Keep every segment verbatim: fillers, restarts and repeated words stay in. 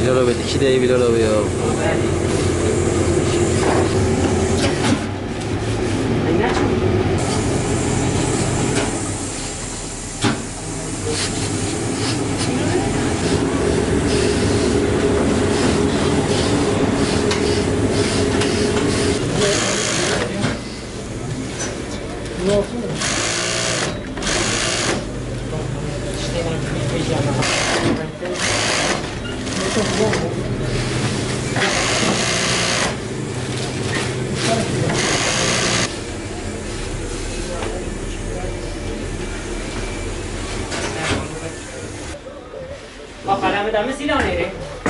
evler robiyor. İki de evler robiyor. Kalemi de mi silah nereye?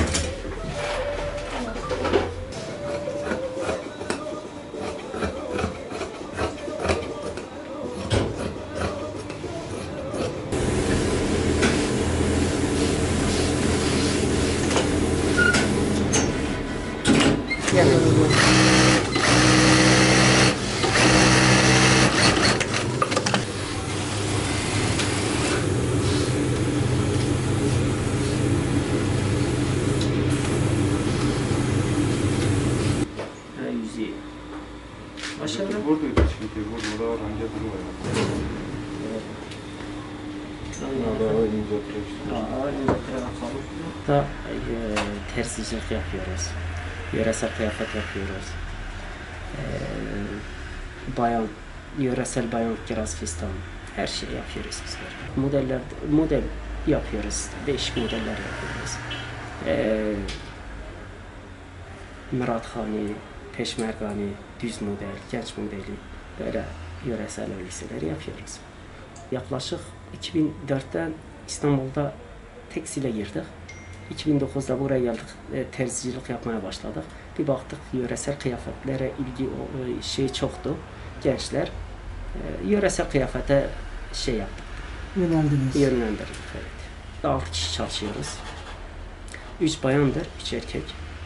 Aşağıda buradaydı çünkü burada randevu var. Da e, tersicilik yapıyoruz. Yöresel kıyafet yapıyoruz. E, bayan, yöresel bayan kiraz fistan. Her şeyi yapıyoruz bizler. Modeller, model yapıyoruz. Değişik modeller yapıyoruz. E, Murathani, Peşmergani, düz model, genç modeli böyle yöresel elbiseleri yapıyoruz. Yaklaşık iki bin dört'ten İstanbul'da tekstile girdik. iki bin dokuz'da buraya geldik, e, terzicilik yapmaya başladık. Bir baktık yöresel kıyafetlere ilgi e, şey çoktu. Gençler e, yöresel kıyafete şey yaptık. Yöneldiniz. Yönlendirdik, evet. altı kişi çalışıyoruz. üç bayandır, üç erkek.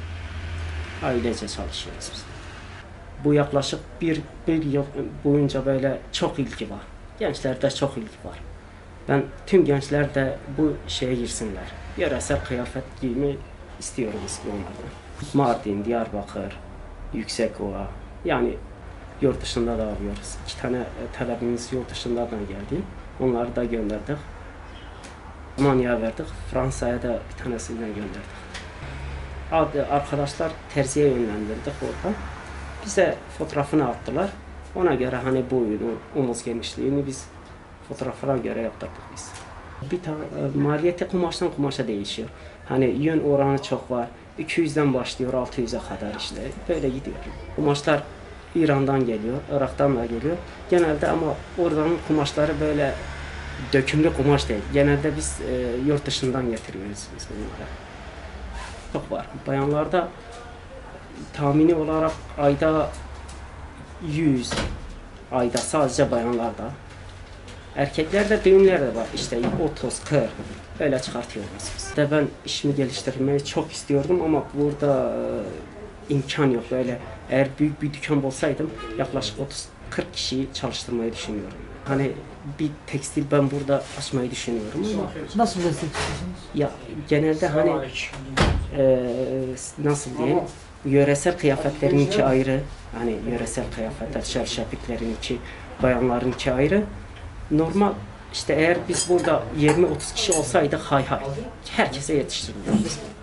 Ailece çalışıyoruz biz. Bu yaklaşık bir, bir yıl boyunca böyle çok ilgi var. Gençlerde çok ilgi var. Ben tüm gençler de bu şeye girsinler. Yöresel kıyafet giymeyi istiyorum onlardan. Mardin, Diyarbakır, Yüksekova, yani yurt dışında da alıyoruz. İki tane talebimiz yurt dışından geldi. Onları da gönderdik. Almanya'ya verdik. Fransa'ya da bir tanesinden gönderdik. Arkadaşlar terziye yönlendirdik oradan. Bize fotoğrafını attılar. Ona göre hani boyunu, omuz genişliğini biz fotoğrafına göre yaptırdık biz. Bir tane maliyeti kumaştan kumaşa değişiyor. Hani yön oranı çok var. iki yüz'den başlıyor altı yüz'e kadar işte. Böyle gidiyor. Kumaşlar İran'dan geliyor, Irak'tan da geliyor. Genelde ama oradan kumaşları böyle dökümlü kumaş değil. Genelde biz e, yurt dışından getiriyoruz biz bunları. Çok var. Bayanlarda tahmini olarak ayda yüz, ayda sadece bayanlarda. Erkeklerde düğünler de var. İşte otuz, kırk öyle çıkartıyoruz biz. De ben işimi geliştirmeyi çok istiyordum ama burada e, imkan yok. Böyle eğer büyük bir dükkan olsaydım yaklaşık otuz kırk kişiyi çalıştırmayı düşünüyorum. Hani bir tekstil ben burada açmayı düşünüyorum ama nasıl destek istiyorsunuz? Ya genelde hani e, nasıl diyeyim, yöresel kıyafetlerin iki ayrı, hani yöresel kıyafetler, şerşepiklerin iki, bayanların iki ayrı. Normal işte eğer biz burada yirmi otuz kişi olsaydık hay hay herkese yetiştiriliyoruz.